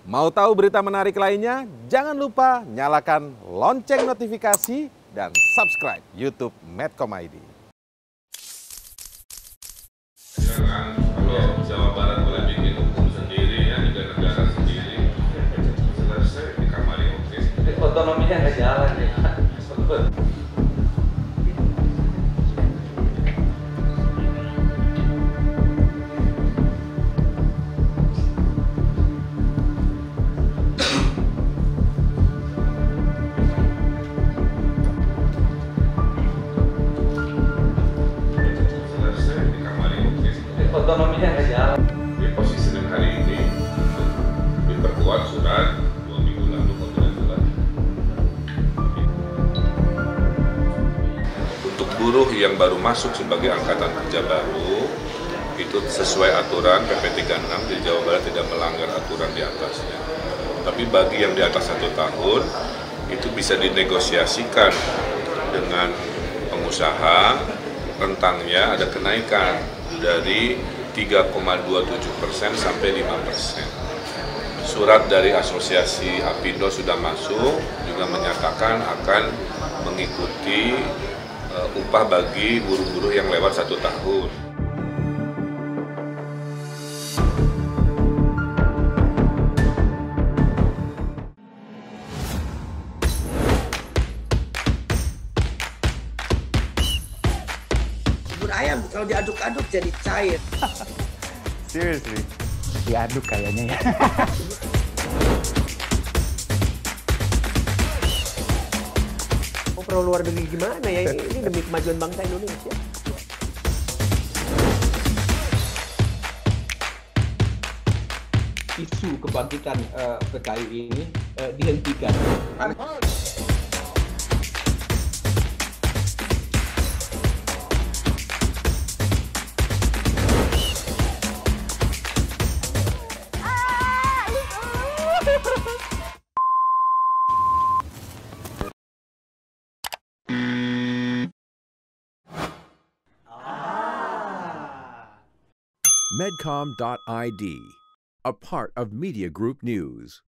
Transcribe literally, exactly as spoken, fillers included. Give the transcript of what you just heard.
Mau tahu berita menarik lainnya? Jangan lupa nyalakan lonceng notifikasi dan subscribe YouTube Medcom I D. Silakan, kalau Jawa Barat boleh bikin hukum sendiri, ya juga negara sendiri, selesai di kamari oke. Otonominya nggak jalan ya. Selesai di kamari oke. Otonominya nggak jalan. Di posisi Senin hari ini diperkuat surat dua minggu lalu kalau tidak salah. Untuk buruh yang baru masuk sebagai angkatan kerja baru itu sesuai aturan P P tiga puluh enam di Jawa Barat tidak melanggar aturan di atasnya. Tapi bagi yang di atas satu tahun itu bisa dinegosiasikan dengan pengusaha, rentangnya ada kenaikan dari tiga koma dua tujuh persen sampai lima persen. Surat dari Asosiasi Apindo sudah masuk, juga menyatakan akan mengikuti uh, upah bagi buruh-buruh yang lewat satu tahun. Bubur ayam kalau diaduk-aduk jadi cair. Seriously, diaduk kayaknya ya. Mau perlu luar negeri gimana ya? Ini demi kemajuan bangsa Indonesia. Isu kebangkitan uh, P K I ini uh, dihentikan. Medcom dot I D, a part of Media Group News.